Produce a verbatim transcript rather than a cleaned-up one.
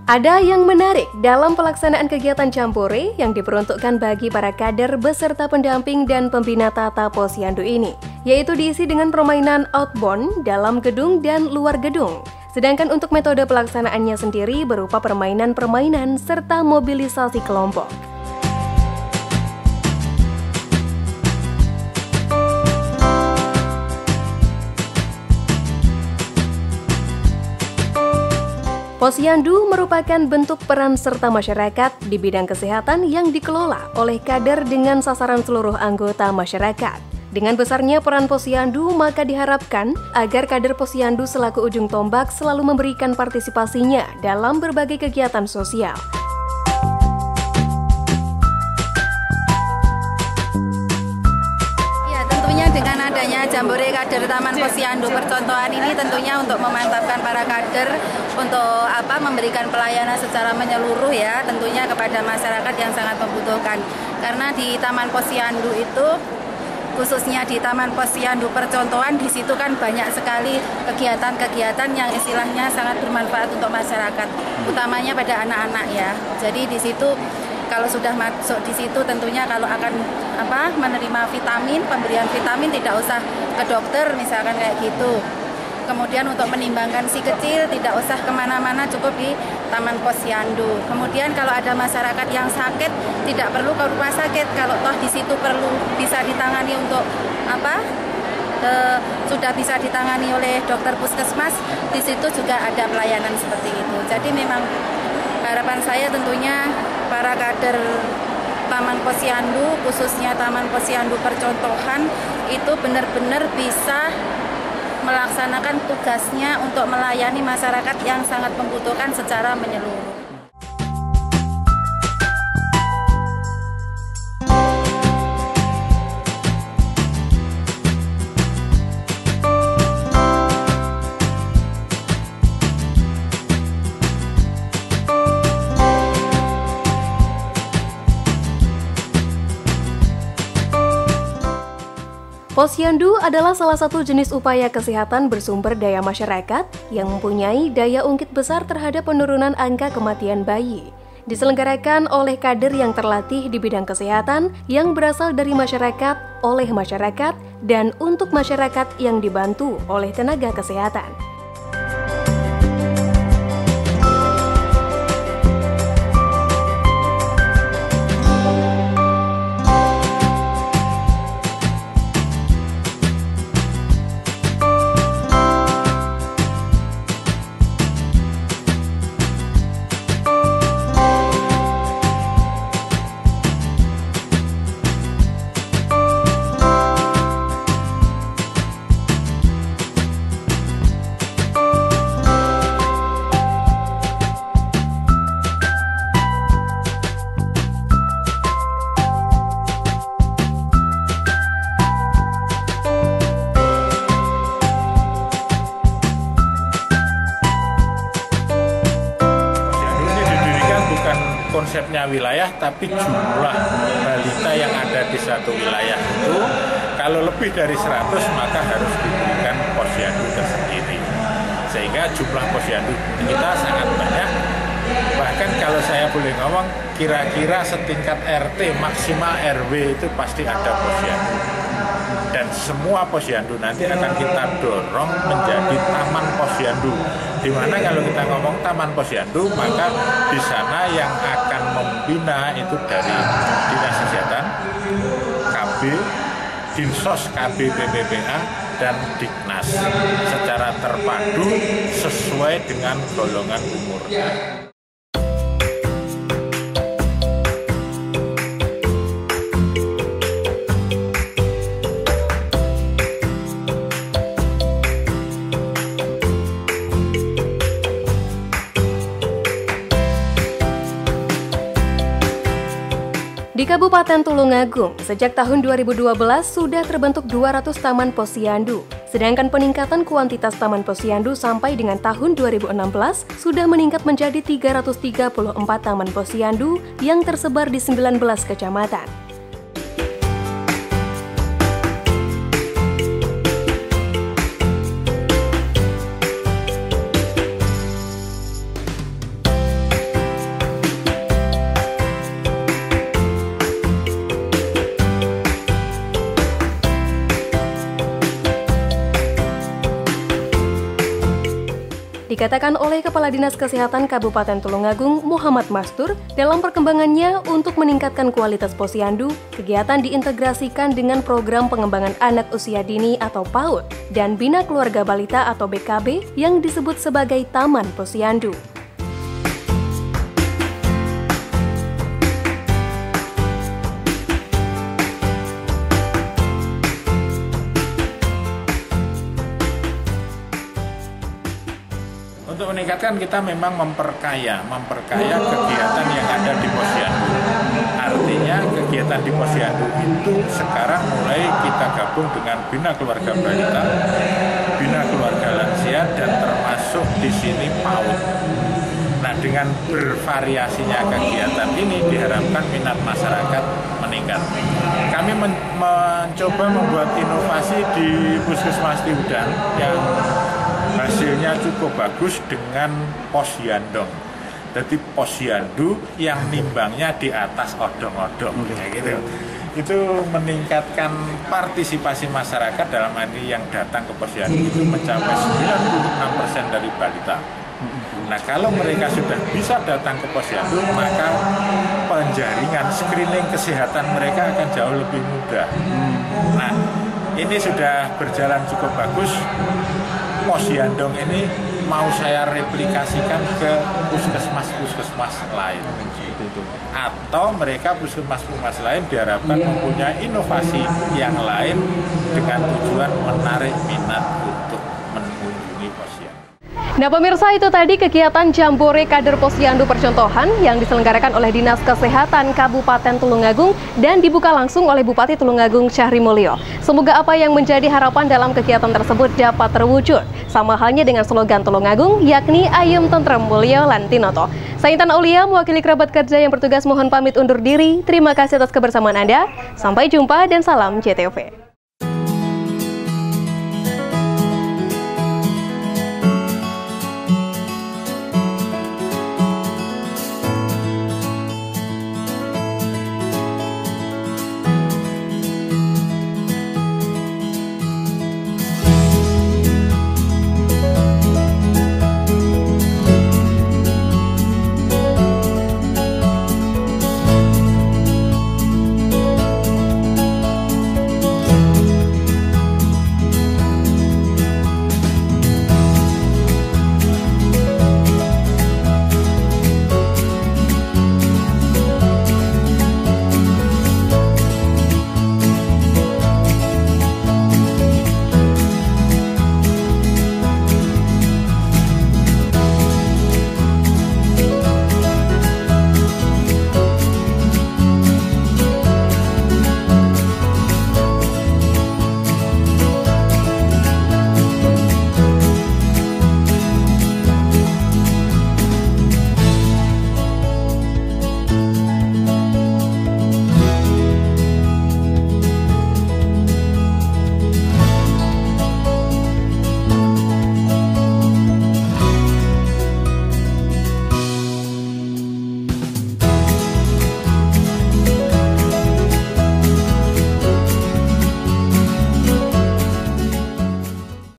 Ada yang menarik dalam pelaksanaan kegiatan Jambore yang diperuntukkan bagi para kader beserta pendamping dan pembina Tata Posyandu ini, yaitu diisi dengan permainan outbound dalam gedung dan luar gedung. Sedangkan untuk metode pelaksanaannya sendiri berupa permainan-permainan serta mobilisasi kelompok. Posyandu merupakan bentuk peran serta masyarakat di bidang kesehatan yang dikelola oleh kader dengan sasaran seluruh anggota masyarakat. Dengan besarnya peran posyandu, maka diharapkan agar kader posyandu selaku ujung tombak selalu memberikan partisipasinya dalam berbagai kegiatan sosial. Dengan adanya Jambore Kader Taman Posyandu Percontohan ini tentunya untuk memantapkan para kader untuk apa memberikan pelayanan secara menyeluruh ya tentunya kepada masyarakat yang sangat membutuhkan. Karena di Taman Posyandu itu khususnya di Taman Posyandu Percontohan di situ kan banyak sekali kegiatan-kegiatan yang istilahnya sangat bermanfaat untuk masyarakat, utamanya pada anak-anak ya. Jadi di situ kalau sudah masuk di situ tentunya kalau akan apa menerima vitamin, pemberian vitamin tidak usah ke dokter misalkan kayak gitu. Kemudian untuk menimbangkan si kecil tidak usah kemana-mana, cukup di Taman Posyandu. Kemudian kalau ada masyarakat yang sakit tidak perlu ke rumah sakit, kalau toh di situ perlu bisa ditangani untuk apa e, sudah bisa ditangani oleh dokter puskesmas, di situ juga ada pelayanan seperti itu. Jadi memang harapan saya tentunya para kader Taman Posyandu, khususnya Taman Posyandu Percontohan, itu benar-benar bisa melaksanakan tugasnya untuk melayani masyarakat yang sangat membutuhkan secara menyeluruh. Posyandu adalah salah satu jenis upaya kesehatan bersumber daya masyarakat yang mempunyai daya ungkit besar terhadap penurunan angka kematian bayi. Diselenggarakan oleh kader yang terlatih di bidang kesehatan yang berasal dari masyarakat, oleh masyarakat, dan untuk masyarakat yang dibantu oleh tenaga kesehatan. Konsepnya wilayah, tapi jumlah balita yang ada di satu wilayah itu kalau lebih dari seratus maka harus diberikan posyandu tersendiri, sehingga jumlah posyandu kita sangat banyak. Bahkan kalau saya boleh ngomong, kira-kira setingkat R T maksimal R W itu pasti ada posyandu. Dan semua posyandu nanti akan kita dorong menjadi taman posyandu. Dimana kalau kita ngomong taman posyandu, maka di sana yang akan membina itu dari Dinas Kesehatan, K B, Dinsos K B P P P A, dan Diknas secara terpadu sesuai dengan golongan umur. Di Kabupaten Tulungagung, sejak tahun dua ribu dua belas sudah terbentuk dua ratus taman posyandu. Sedangkan peningkatan kuantitas taman posyandu sampai dengan tahun dua ribu enam belas sudah meningkat menjadi tiga ratus tiga puluh empat taman posyandu yang tersebar di sembilan belas kecamatan. dikatakan oleh Kepala Dinas Kesehatan Kabupaten Tulungagung Muhammad Mastur, dalam perkembangannya untuk meningkatkan kualitas posyandu, kegiatan diintegrasikan dengan program pengembangan anak usia dini atau PAUD dan Bina Keluarga Balita atau B K B yang disebut sebagai Taman Posyandu. Untuk meningkatkan kita memang memperkaya, memperkaya kegiatan yang ada di posyandu. Artinya kegiatan di posyandu itu sekarang mulai kita gabung dengan Bina Keluarga Balita, Bina Keluarga Lansia, dan termasuk di sini PAUD. Nah, dengan bervariasinya kegiatan ini diharapkan minat masyarakat meningkat. Kami men mencoba membuat inovasi di Puskesmas Tiudan yang hasilnya cukup bagus dengan posyandong. Jadi posyandu yang nimbangnya di atas odong-odong, kayak gitu. Itu meningkatkan partisipasi masyarakat dalam arti yang datang ke posyandu itu mencapai sembilan puluh enam persen dari balita. Nah, kalau mereka sudah bisa datang ke posyandu, maka penjaringan screening kesehatan mereka akan jauh lebih mudah. Nah, ini sudah berjalan cukup bagus. Posyandong ini mau saya replikasikan ke puskesmas-puskesmas lain. Atau mereka puskesmas-puskesmas lain diharapkan mempunyai inovasi yang lain dengan tujuan menarik minat untuk mengunjungi posyandu. Nah pemirsa, itu tadi kegiatan Jambore Kader Posyandu Percontohan yang diselenggarakan oleh Dinas Kesehatan Kabupaten Tulungagung dan dibuka langsung oleh Bupati Tulungagung Syahri Mulyo. Semoga apa yang menjadi harapan dalam kegiatan tersebut dapat terwujud. Sama halnya dengan slogan Tulungagung, yakni Ayem Tentrem Mulyo Lantinoto. Saya Intan Aulia, mewakili kerabat kerja yang bertugas mohon pamit undur diri. Terima kasih atas kebersamaan Anda. Sampai jumpa dan salam J T V.